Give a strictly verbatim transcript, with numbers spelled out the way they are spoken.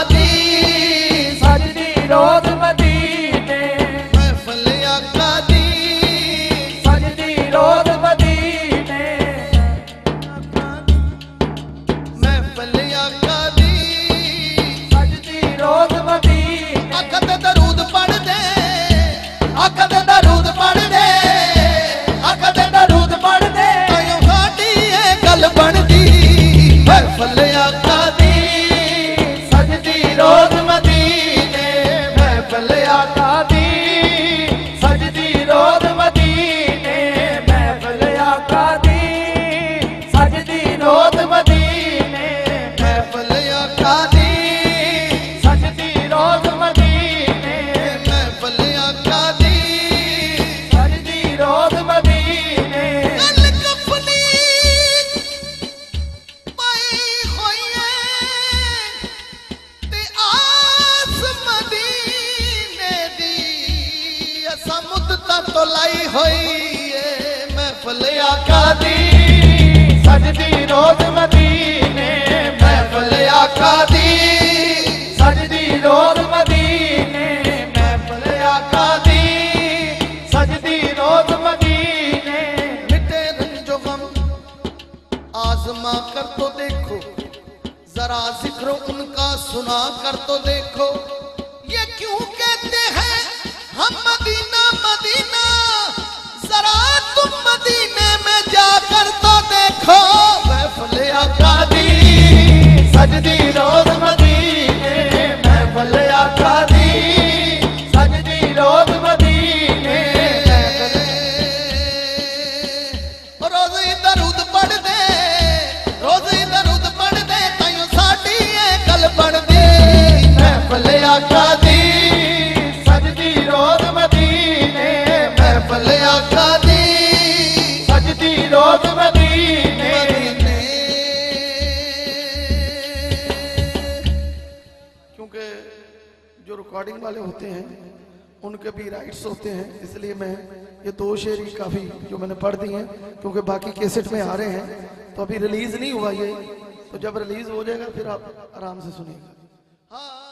दी सजदी रोज मदीने महफिल आका दी सजदी रोज मदीने महफिल आका दी सजदी रोज मदीने आका ते दरूद पढ़ दे आका ते दरूद पढ़ दे आका ते दरूद पढ़ दे ताइयों साडी ये गल बनदी महफिल आका दी सजदी रोज मदीने महफिल आका दी सजदी रोज मदीने महफिल आका दी सजदी रोज मदीने महफिल आका दी सजदी रोज मदीने महफिल आका दी सजदी रोज मदीने गल कफनी पाई होई है ते आस मदीने दी असा मुद्दतां तो लाई होई है महफिल आका दी सजदी रोज मदीने महफिल आका दी सजदी रोज मदीने महफिल आका दी सजदी रोज मदीने मिटे रंजो गम आजमा कर तो देखो जरा जिक्र उनका सुना कर तो देखो ये क्यों कहते हैं हम मदीना मदीना जरा तुम मदीने में जाकर तो देखो महफिल आका दी सजदी रोज मदीने महफिल आका दी सजदी रोज मदीने रोज दरूद पढ़ दे रोज दरूद पढ़ दे ताइयों साडी ये गल बनदी महफिल आका दी सजदी रोज मदीने महफिल आका दी सजदी रोज मदीने मदीने। क्योंकि जो रिकॉर्डिंग वाले होते हैं उनके भी राइट्स होते हैं, इसलिए मैं ये दो शेर ही काफ़ी जो मैंने पढ़ दी हैं, क्योंकि बाकी कैसेट में आ रहे हैं तो अभी रिलीज़ नहीं हुआ ये, तो जब रिलीज़ हो जाएगा फिर आप आराम से सुनिएगा। हाँ